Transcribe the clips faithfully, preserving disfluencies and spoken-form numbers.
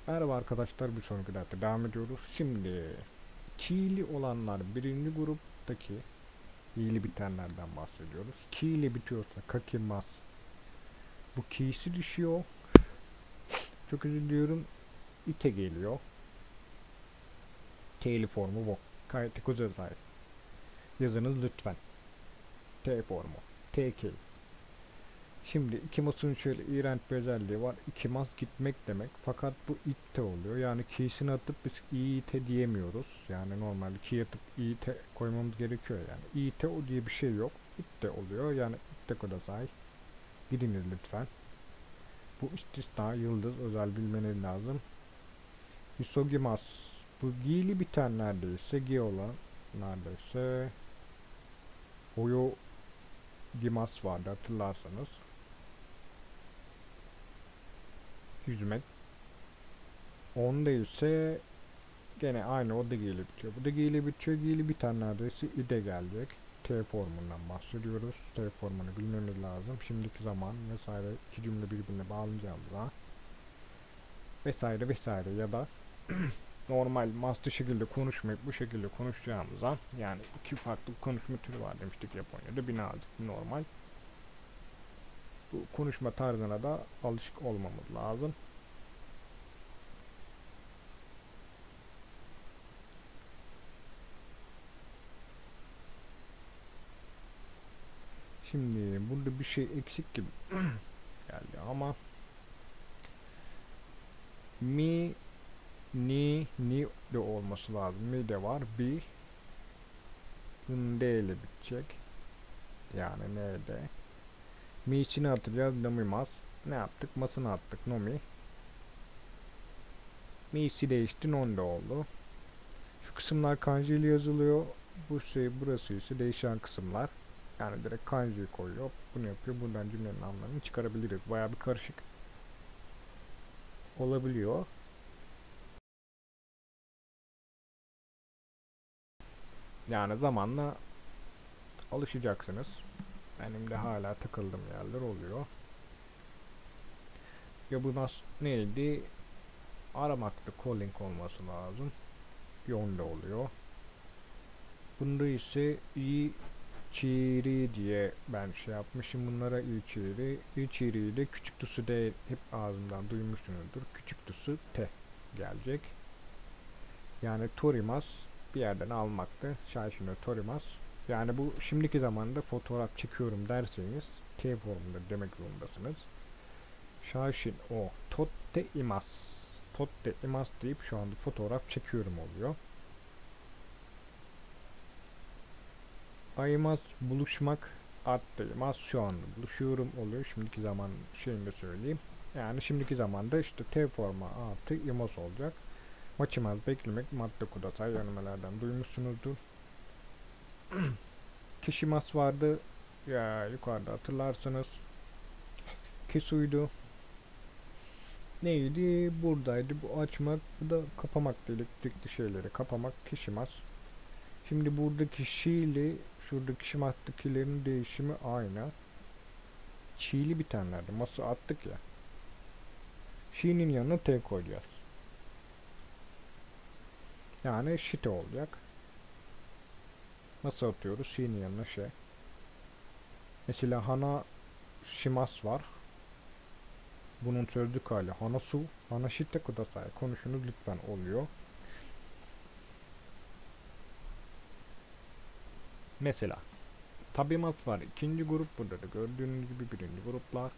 Merhaba arkadaşlar, bir sonraki derste devam ediyoruz. Şimdi ki'li olanlar birinci gruptaki i'li bitenlerden bahsediyoruz. Ki ile bitiyorsa kakimas, bu ki'si düşüyor. Çok özür diliyorum. İte geliyor. T'li formu bu. Kayıt kuzey yazınız lütfen. T formu. T K. Şimdi ikimasın şöyle iğrenç bir özelliği var. İkimas gitmek demek. Fakat bu itte oluyor. Yani ki'sini atıp biz ite diyemiyoruz. Yani normalde ki atıp ite koymamız gerekiyor yani. Ite o diye bir şey yok. İtte oluyor. Yani itte kodasai. Gidiniz lütfen. Bu istisna yıldız özel bilmeniz lazım. Hisogimas. Bu gi'li biten neredeyse gi olan neredeyse Hoyo Gimas vardı hatırlarsanız. Yüzmek. Onda ise gene aynı o da ile bitiyor. Bu da ile bitiyor. G'li bir tane neredeyse ide gelecek. T formundan bahsediyoruz. T formunu bilmemiz lazım. Şimdiki zaman vesaire iki cümle birbirine bağlayacağımıza vesaire vesaire ya da normal master şekilde konuşmayıp bu şekilde konuşacağımıza, yani iki farklı konuşma türü var demiştik Japonya'da. Bir nazik, bir normal. Bu konuşma tarzına da alışık olmamız lazım. Şimdi burada bir şey eksik gibi geldi ama mi, ni, ni de olması lazım. Mi de var. Bi D ile bitecek. Yani neyde? Mi'sini atacağız. Nomimas. Ne yaptık? Masını attık. Nomi. Mi'si değişti. Non de oldu. Şu kısımlar kanji ile yazılıyor. Bu şey burası ise değişen kısımlar. Yani direkt kanjiyi koyuyor. Bunu yapıyor. Buradan cümlenin anlamını çıkarabiliriz. Bayağı bir karışık olabiliyor. Yani zamanla alışacaksınız. Benim de hala takıldığım yerler oluyor. Ya bu nasıl neydi? Aramakta calling olması lazım. Yonda oluyor. Bunda ise i çiri diye ben şey yapmışım bunlara. i çiri. i çiri de küçük tusu de hep ağzımdan duymuşsunuzdur. Küçük tusu te gelecek. Yani torimas bir yerden almaktı. Şaşino torimas. Yani bu şimdiki zamanda fotoğraf çekiyorum derseniz T formunda demek zorundasınız. Şaşin o totte imas. Totte imas deyip şu anda fotoğraf çekiyorum oluyor. Ayımaz buluşmak, attayımaz şu anda buluşuyorum oluyor. Şimdiki zaman şeyini de söyleyeyim. Yani şimdiki zamanda işte T forma artı imos olacak. Maçımaz beklemek madde kudasal yönlemelerden duymuşsunuzdur. Kişimas vardı ya yukarıda hatırlarsınız. Kisuydu. Neydi? Buradaydı. Bu açmak, bu da kapamak, elektrikli şeyleri kapamak, kişimas. Şimdi buradaki şiili, şuradaki şimattakilerin değişimi aynı. Çiğli bitenlerde masa attık ya. Şi'nin yanına T koyacağız. Yani şite olacak. Nasıl atıyoruz? Şi'nin yanına şey. Mesela hana shimas var. Bunun sözlük hali hanasu, hanashite kudasai. Konuşunuz lütfen oluyor. Mesela tabimat var. İkinci grup burada da gördüğünüz gibi birinci gruplar.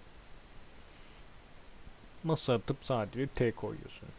Masa atıp sadece T koyuyorsun.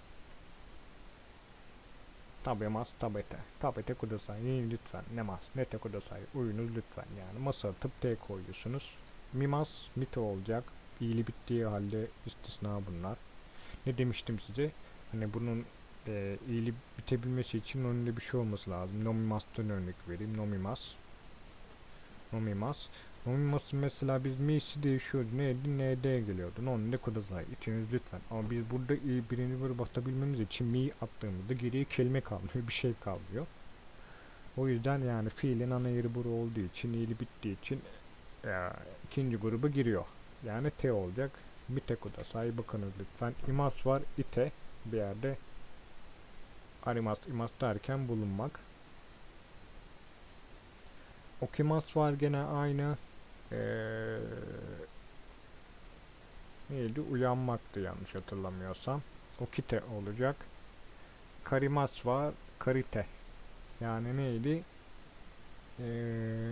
Tabimas tabete. Tabete kudasai lütfen. Nemas nete kudasai. Uyunuz lütfen. Yani masa atıp T koyuyorsunuz. Mimas mite olacak. İyili bittiği halde istisna bunlar. Ne demiştim size? Hani bunun e, iyili bitebilmesi için önünde bir şey olması lazım. Nomimas'tan örnek vereyim. Nomimas. Nomimas. Nomimas'ın mesela biz mi'si değişiyordu. Neydi? N'de geliyordu. Non ne kudasai. İçiniz lütfen. Ama biz burada i birinci böyle batabilmemiz için mi attığımızda geriye kelime kalmıyor. Bir şey kalmıyor. O yüzden yani fiilin ana yeri buru olduğu için, iyili bittiği için e, ikinci gruba giriyor. Yani T olacak. Mite kudasai bakınız lütfen. İmas var. ite. bir yerde arimas imas derken bulunmak. Okimas var gene aynı. Ee, neydi? Uyanmaktı yanlış hatırlamıyorsam. Okite olacak. Karimas var. Karite. Yani neydi? Ee,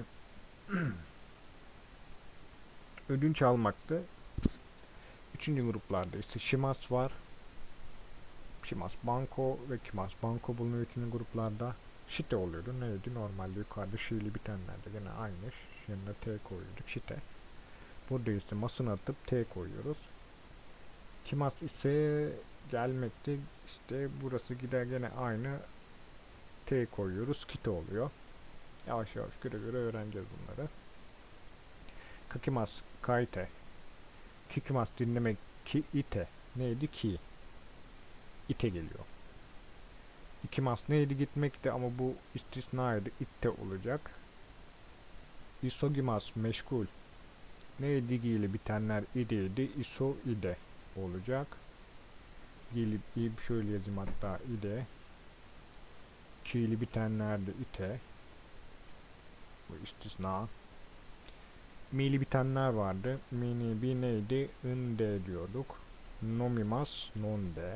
ödünç almaktı. Üçüncü gruplarda ise Shimas var. Shimas Banko ve Kimas Banko bulunuyor üçüncü gruplarda. Shite oluyordu. Neydi? Normalde yukarıda Shi'li bitenlerde gene aynı. Yanına T koyuyorduk. Shite. Burada ise masını atıp T koyuyoruz. Kimas ise gelmekte. İşte burası gider gene aynı. T koyuyoruz. Kite oluyor. Yavaş yavaş göre göre öğreneceğiz bunları. Kakimas Kaite. Kikimas dinlemek ki ite. Neydi ki? İte geliyor. İkimas neydi gitmekti ama bu istisnaydı. İtte olacak. Isogimas meşgul. Neydi giyle bitenler ideydi. Iso ide olacak. Giyli şöyle yazayım hatta ide. Ki'li bitenler de ite. Bu istisna. Mi'li bitenler vardı. Mini bir neydi? Inde diyorduk. Nomimas nonde.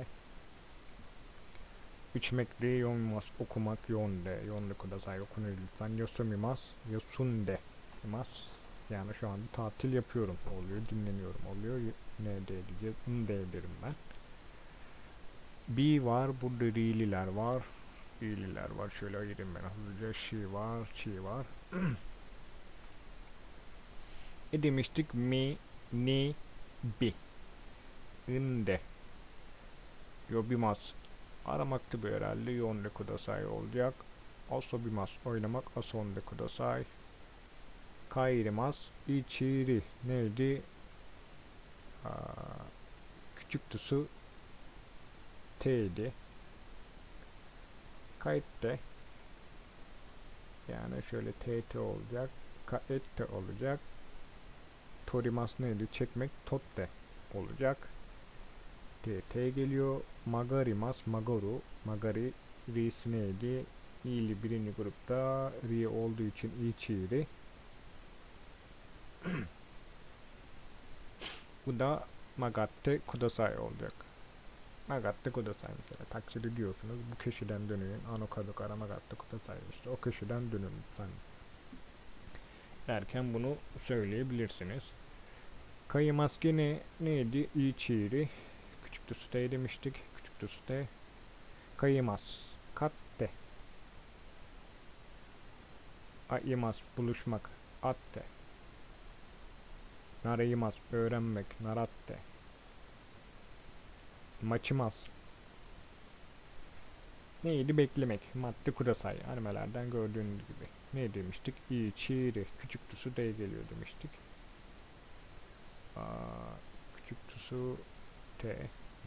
İçmekte yomimas okumak yonde. Yonde kudasai okunuyor lütfen. Yosumimas yosunde. Mas yani şu anda tatil yapıyorum oluyor. Dinleniyorum oluyor. Ne diyeceğiz? Inde derim ben. B var. Burada ri'liler var. Ri'liler var. Şöyle ayırayım ben hızlıca. Şi var. Çi var. E demiştik mi, ni, bi. Inde. Yobimas. Aramaktı bu herhalde. Yonde kudasai olacak. Asobimas. Oynamak. Asonde kudasai. Kairimas. İçiri. Neydi? Aa, küçük tusu T'ydi. Kayıtte. Yani şöyle T T olacak. Kaette olacak. Torimas neydi? Çekmek. Totte olacak. T T geliyor. Magarimas. Magaru. Magari. Ri'si neydi? İ'li birinci grupta. Ri olduğu için İçiri. Bu da Magatte Kudasai olacak. Magatte Kudasai mesela takdir ediyorsunuz. Bu köşeden dönün. Ano kadokara Magatte Kudasai işte. O köşeden dönün lütfen. Derken bunu söyleyebilirsiniz. Kayimas gene neydi? İçiri. Küçük tüste demiştik. Küçük tüste. Kayimas. Katte. Aimas. Buluşmak. Atte. Nareimas. Öğrenmek. Naratte. Maçimas. Neydi? Beklemek. Madde kudasai. Animelerden gördüğünüz gibi. Ne demiştik? İçiri. Küçük tusu D geliyor demiştik. Aa, küçük tusu T.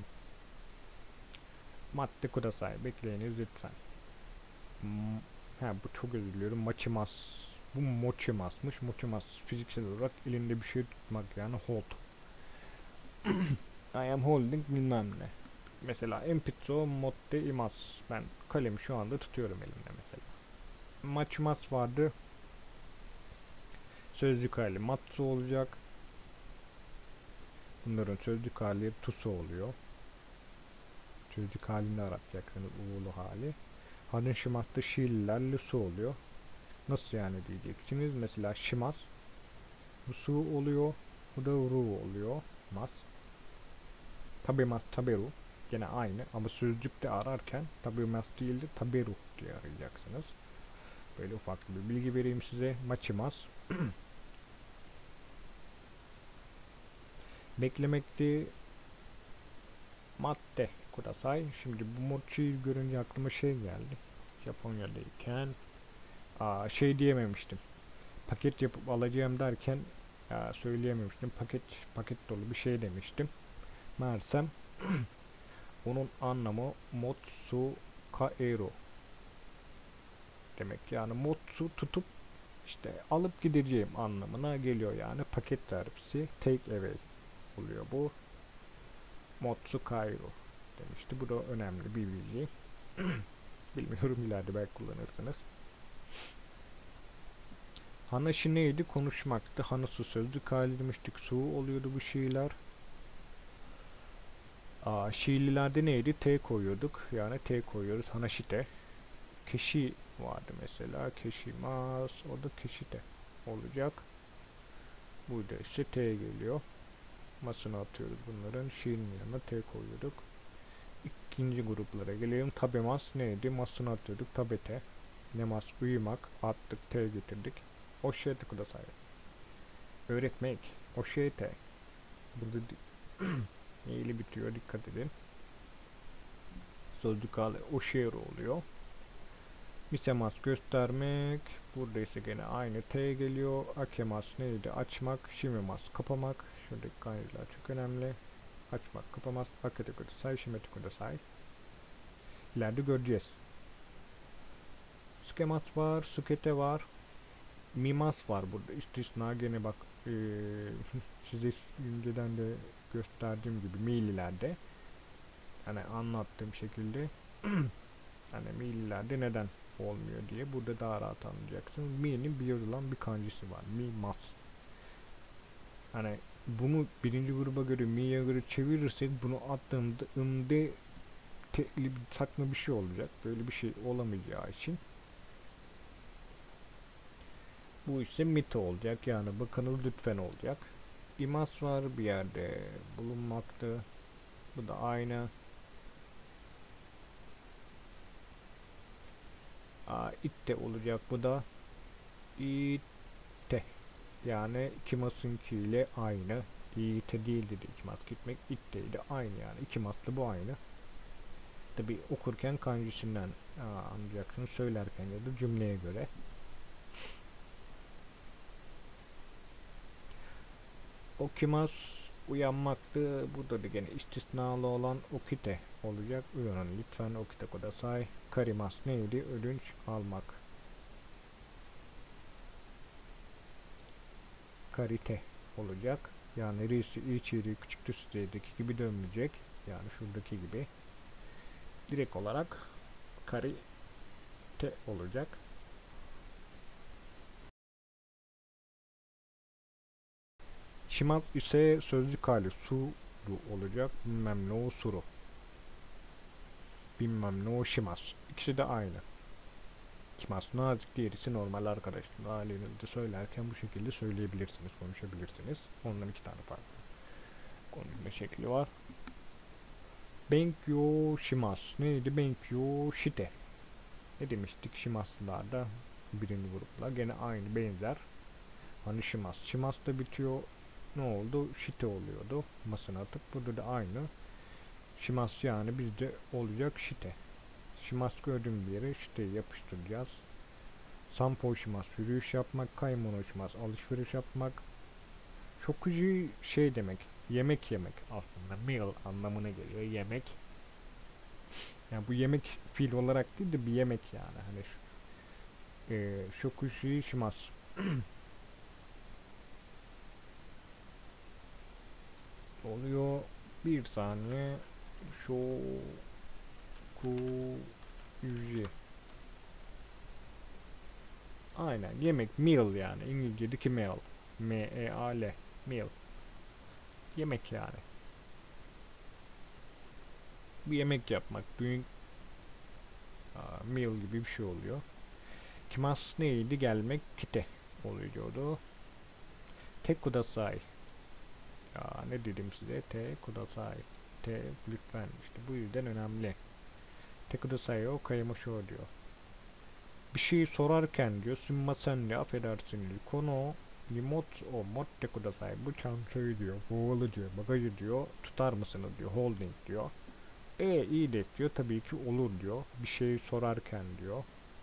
Madde kudasai. Bekleyiniz lütfen. M ha, bu çok özür diliyorum. Maçimas. Bu mochimasmış. Mochimas fiziksel olarak elinde bir şey tutmak yani hold. I am holding bilmem ne. Mesela empizzo motte imas. Ben kalemi şu anda tutuyorum elimde mesela. Maçmas vardı. Sözcük hali matsu olacak. Bunların sözcük hali tusu oluyor. Sözcük halini aratacaksınız uğurlu hali. Hadın şimatta şiirler lusu oluyor. Nasıl yani diyeceksiniz. Mesela şimas. Bu su oluyor. Bu da ru oluyor. Mas. Tabimas taberu. Gene aynı ama sözcükte ararken tabimas değil de taberu diye arayacaksınız. Böyle ufak bir bilgi vereyim size. Maçimas. Beklemekti. Madde kudasai. Şimdi bu mochi'yi görünce aklıma şey geldi. Japonya'dayken aa, şey diyememiştim. Paket yapıp alacağım derken aa, söyleyememiştim. Paket paket dolu bir şey demiştim. Meğersem onun anlamı motsu kaeru demek. Yani motsu tutup işte alıp gideceğim anlamına geliyor yani. Paket servisi take away oluyor bu. Motsu kaeru demiştim. İşte bu da önemli bir bilgi. Bilmiyorum, ileride belki kullanırsınız. Hanashi neydi? Konuşmaktı. Hanasu sözlük hali demiştik. Su oluyordu bu şiirler. Aa, şiirlilerde neydi? T koyuyorduk. Yani T koyuyoruz. Hanashite. Keşi vardı mesela. Keşimas. O da keşite olacak. Burada işte T geliyor. Masını atıyoruz bunların. Şiirin yanına T koyuyorduk. İkinci gruplara gelelim. Tabemas neydi? Masını atıyorduk. Tabete. Nemas uyumak. Attık. T getirdik. Oşete kudasai. Öğretmek. Oşete. Burada eğili bitiyor. Dikkat edin. Sözlük hali oşero oluyor. Misemas göstermek. Burada ise gene aynı T geliyor. Akemas neydi? Açmak. Shimimas kapamak. Şuradaki kanjiler çok önemli. Açmak, kapamak. Akete kudasai, shimete kudasai. İleride göreceğiz. Skemas var. Sukete var. Mimas var burada. İstisna gene bak ee, size önceden de gösterdiğim gibi miililerde, yani anlattığım şekilde hani miililerde neden olmuyor diye burada daha rahat anlayacaksınız. Mi'nin bir yazılan bir kanjisi var. Mi mas. Hani bunu birinci gruba göre mi'ye göre çevirirsek bunu attığımda ımde tekli saklı bir şey olacak. Böyle bir şey olamayacağı için bu ise mite olacak. Yani bakınız lütfen olacak. İmas var bir yerde bulunmaktı. Bu da aynı. Aa, itte olacak bu da. İtte. Yani iki masınki ile aynı. İte değil dedi iki mas gitmek. İtteydi aynı yani. İki maslı bu aynı. Tabi okurken kanjisinden aa, anlayacaksınız. Söylerken ya da cümleye göre. Okimas uyanmaktı. Burada da gene istisnalı olan okite olacak. Uyanın lütfen okite kudasai. Karimas neydi? Ödünç almak. Karite olacak. Yani risi içeri küçük düzeydeki gibi dönmeyecek. Yani şuradaki gibi. Direkt olarak karite olacak. Shimas ise sözlük hali suru olacak. Bilmem ne o suru. Bilmem ne o shimas. İkisi de aynı. Shimas nazik, diğerisi normal arkadaşlar. Halinizde söylerken bu şekilde söyleyebilirsiniz, konuşabilirsiniz. Ondan iki tane farklı konuşma şekli var. Benkyo shimas. Neydi? Benkyo shite. Ne demiştik? Shimas'larda birinci grupla gene aynı benzer. Hani shimas. Shimas da bitiyor. Ne oldu? Shite oluyordu. Masını atıp burada da aynı. Shimas yani bizde olacak shite. Shimas gördüğüm bir yere shite'yi yapıştıracağız. Sampo shimas yürüyüş yapmak. Kaymono shimas alışveriş yapmak. Shokuji şey demek. Yemek yemek aslında. Meal anlamına geliyor. Yemek. Yani bu yemek fiil olarak değil de bir yemek yani. Hani e, shokuji shimas. Oluyor. Bir saniye. Shokuji. Aynen. Yemek. Meal yani. İngilizce'deki meal. M-E-A-L. Meal. Yemek yani. Bir yemek yapmak. Büyük aa, meal gibi bir şey oluyor. Kimas neydi? Gelmek. Kite oluyordu. Tek kudasai. Ya ne dedim size? Te kudasai. Te lütfen. İşte bu yüzden önemli. Te kudasai o kayımışo diyor. Bir şey sorarken diyor. Summasen diyor. Affedersiniz. Konu Nimot o motte kudasai. Bu çantayı diyor. Boğalı diyor. Bagajı diyor. Tutar mısınız diyor. Holding diyor. E iyi de diyor. Tabii ki olur diyor. Bir şey sorarken diyor.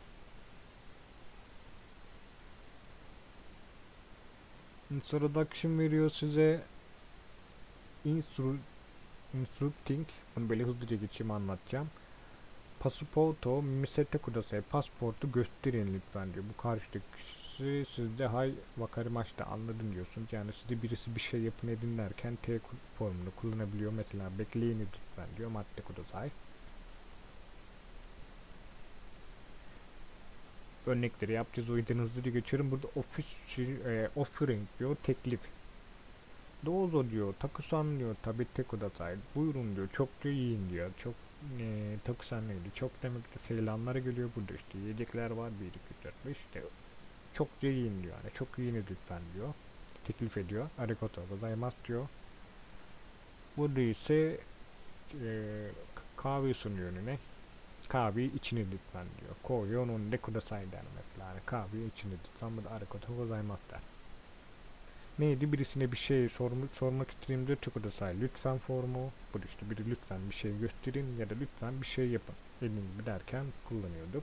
Introduction veriyor size. Instru Instructing. Bunu böyle hızlıca geçeyim, anlatacağım. Pasaporto misete kudasai. Pasportu gösterin lütfen diyor. Bu karşıdaki birisi sizde hay vakarimaçta anladım diyorsunuz. Yani size birisi bir şey yapın edin derken T formunu kullanabiliyor. Mesela bekleyin lütfen diyor. Madde kudasay. Örnekleri yapacağız. O yüzden hızlıca geçiyorum. Burada office, e, offering diyor. Teklif. Dozo diyor. Takusan diyor. Tabi te kudasay. Buyurun diyor. Çokça yiyin diyor. Çok e, takusan neydi? Çok demek de seylanlara geliyor. Burada işte yiyecekler var. bir, iki, üç, dört, beş. İşte çokça yiyin diyor. Yani çok yiyin lütfen diyor. Teklif ediyor. Arigato gozaimasu diyor. Burada ise e, kahve sunuyor önüne. Kahveyi içine lütfen diyor. Koyu onun de kudasai der mesela. Yani kahveyi içine lütfen. Bu da arigato gozaimasu der. Neydi? Birisine bir şey sormak, sormak istediğimde kudasai lütfen formu. Bu işte biri lütfen bir şey gösterin ya da lütfen bir şey yapın. Dediğim gibi derken kullanıyorduk.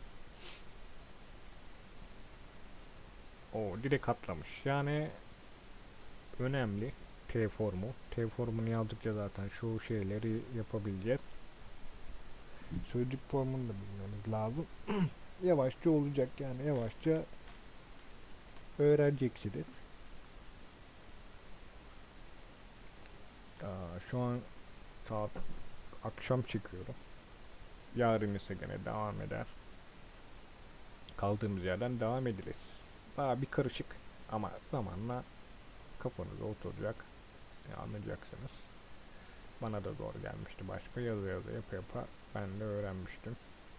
O direkt atlamış. Yani önemli. T formu. T formunu yazdıkça zaten şu şeyleri yapabileceğiz. Sözcük formunu da bilmemiz lazım. Yavaşça olacak yani yavaşça öğreneceksiniz. Aa, şu an saat akşam çıkıyorum. Yarın ise gene devam eder. Kaldığımız yerden devam ederiz. Daha bir karışık ama zamanla kafanıza oturacak. Yani anlayacaksınız. Bana da zor gelmişti başka. Yazı yazı yapa yapa ben de öğrenmiştim.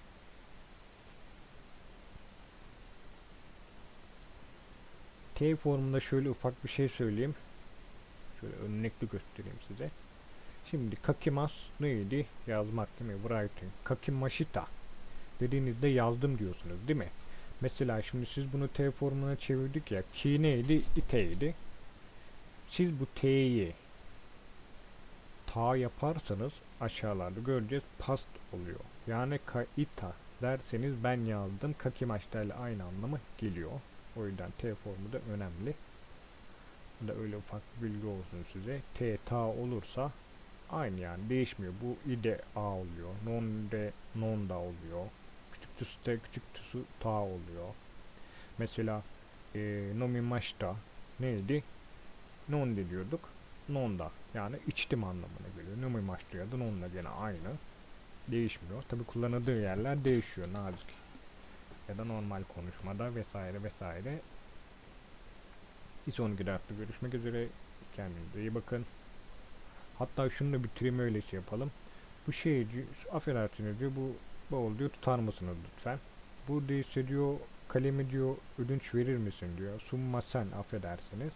T formunda şöyle ufak bir şey söyleyeyim. Şöyle örnekli göstereyim size. Şimdi kakimas neydi? Yazmak değil mi? Writing. Kakimashita dediğinizde yazdım diyorsunuz değil mi? Mesela şimdi siz bunu T formuna çevirdik ya. Ki neydi? İteydi. Siz bu T'yi ta yaparsanız aşağılarda göreceğiz past oluyor. Yani kaita derseniz ben yazdım. Kakimashita ile aynı anlamı geliyor. O yüzden T formu da önemli. Bu da öyle ufak bir bilgi olsun size. T ta olursa aynı yani değişmiyor. Bu ide a oluyor. Non de non da oluyor. Küçük tüsü de küçük tüsü ta oluyor. Mesela e, nomimashita neydi? Non de diyorduk. Non da yani içtim anlamına geliyor. Nomimashita ya da non da gene aynı. Değişmiyor. Tabi kullanıldığı yerler değişiyor nazik. Ya da normal konuşmada vesaire vesaire. Bir sonraki derste görüşmek üzere. Kendinize iyi bakın. Hatta şunu da bitireyim öyle şey yapalım. Bu şey affedersiniz diyor bu bavul diyor tutar mısınız lütfen. Burada ise diyor kalemi diyor ödünç verir misin diyor. Sunma sen affedersiniz.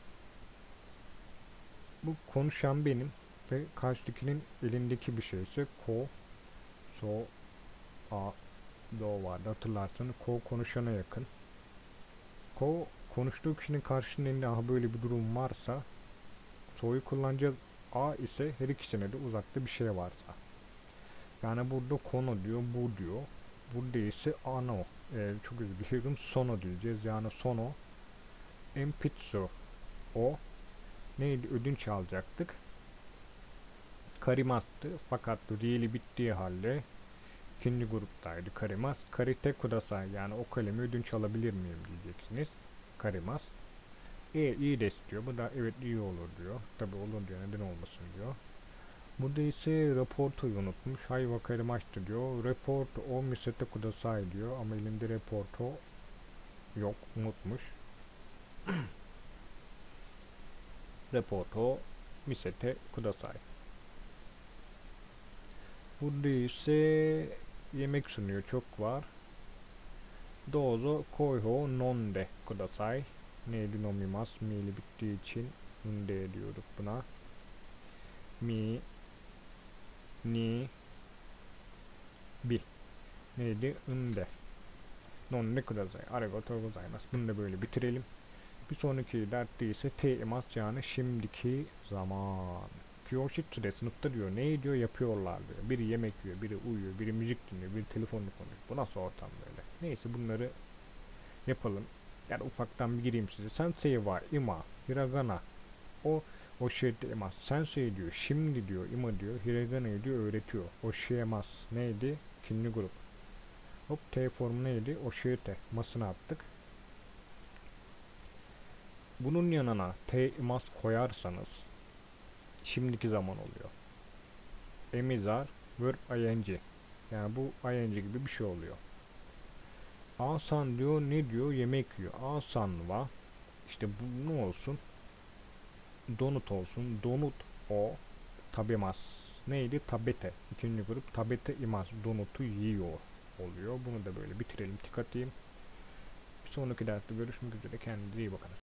Bu konuşan benim ve karşıdakinin elindeki bir şeyse ko so a do vardı hatırlarsanız ko konuşana yakın. Ko konuştuğu kişinin karşının elinde aha böyle bir durum varsa so'yu kullanacağız. A ise her ikisine de uzakta bir şey varsa. Yani burada kono diyor, bu diyor. Burada ise ano. Ee, çok özür dilerim. Sono diyeceğiz. Yani sono. Empitsu. O. Neydi? Ödünç alacaktık. Karimastı. Fakat riyeli bittiği halde ikinci gruptaydı karimas. Karite kudasai. Yani o kalemi ödünç alabilir miyim diyeceksiniz. Karimas. E iyi de istiyor. Bu da evet iyi olur diyor. Tabi olur diyor. Neden olmasın diyor. Burada ise raportoyu unutmuş. Hay vakarimaçtı diyor. Reporto o misete kudasai diyor. Ama elinde reporto yok. Unutmuş. Reporto misete kudasai. Burada ise yemek sunuyor. Çok var. Dozo koiho nonde kudasai. Neydi nomimasu? Mi ile bittiği için nonde diyoruz buna. Mi ni bi neydi? Nde nonde kudasai. Arigatou gozaimasu. Bunu da böyle bitirelim. Bir sonraki dertte ise teimas yani şimdiki zaman. Kyoshitsu de sınıfta diyor. Ne diyor? Yapıyorlar diyor. Biri yemek yiyor, biri uyuyor, biri müzik dinliyor, biri telefonla konuşuyor. Bu nasıl ortam böyle? Neyse bunları yapalım. Yani ufaktan bir gireyim size. Sensei wa ima hiragana o oshietemas. Sensei diyor. Şimdi diyor. Ima diyor. Hiragana'yı diyor öğretiyor. Oshiemas neydi? İkinci grup. Hop T formu neydi? Oshiete. Masını attık. Bunun yanına T imas koyarsanız şimdiki zaman oluyor. Emizar verb ing. Yani bu ing gibi bir şey oluyor. Asan diyor, ne diyor? Yemek yiyor. Asan va. İşte bu ne olsun? Donut olsun. Donut o. Tabimas. Neydi? Tabete. İkinci grup tabete imas. Donutu yiyor oluyor. Bunu da böyle bitirelim. Tik atayım. Bir sonraki derste görüşmek üzere. Kendinize iyi bakın.